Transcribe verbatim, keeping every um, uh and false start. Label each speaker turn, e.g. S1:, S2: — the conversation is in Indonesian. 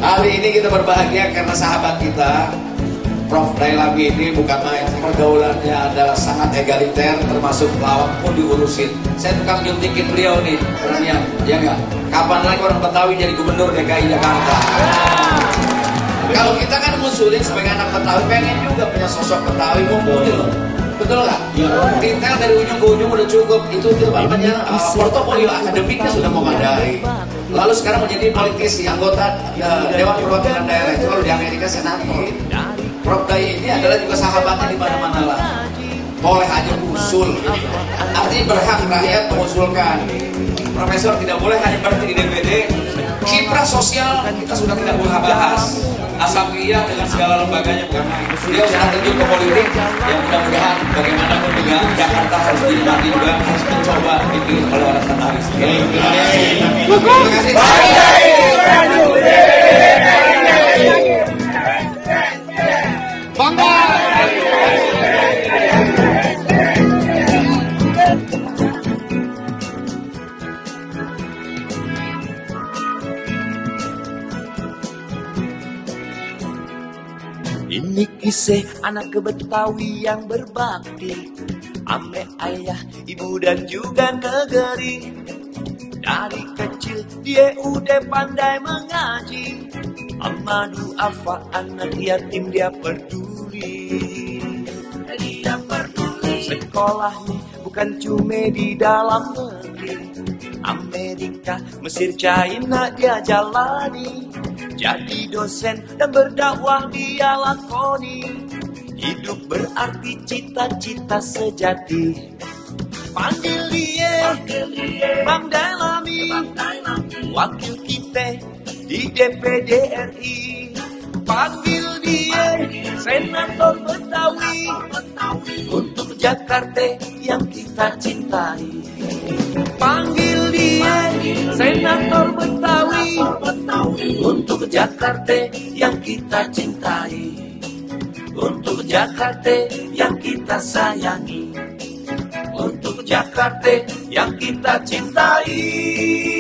S1: Hari ini kita berbahagia karena sahabat kita Prof Dailami ini bukan main, pergaulannya adalah sangat egaliter, termasuk pelawak pun diurusin. Saya tukang nyuntikin beliau nih, beranian, ya enggak? Kapan lagi orang Betawi jadi gubernur D K I Jakarta? Kalau kita kan ngusulin sebagai anak Betawi, pengen juga punya sosok Betawi mumpuni loh. Betul nggak? Detail dari ujung ke ujung udah cukup. Itu itu namanya uh, portofolio akademiknya sudah memadai. Lalu sekarang menjadi politisi, anggota uh, Dewan Perwakilan Daerah itu kalau di Amerika senator. Prof Dai ini adalah juga sahabatnya di mana-mana lah. Boleh aja usul. Artinya berhak rakyat mengusulkan. Profesor tidak boleh hanya berhenti di D P D. Kiprah sosial kita sudah tidak boleh bahas. Asambia dengan segala lembaganya bukan main. Beliau sudah terjun ke politik. Yang mudah-mudahan bagaimanapun juga Jakarta harus dinikmati juga, harus mencoba dipilih oleh orang Betawi. Terima kasih. Terima kasih. Bangga.
S2: Ini kisah anak Betawi yang berbakti, ame ayah, ibu dan juga negeri. Dari kecil dia udah pandai mengaji, amadu afa anak yatim dia peduli. Dia peduli. Sekolahnya bukan cuma di dalam negeri, Amerika, Mesir, China dia jalani. Jadi dosen dan berdakwah dia lakoni. Hidup berarti cita-cita sejati. Panggil dia, Bang Dailami, wakil kita di D P D R I. Panggil dia, Senator Betawi, untuk Jakarta yang kita cintai. Panggil dia, Senator Betawi, untuk Jakarta yang kita cintai, untuk Jakarta yang kita sayangi, untuk Jakarta yang kita cintai.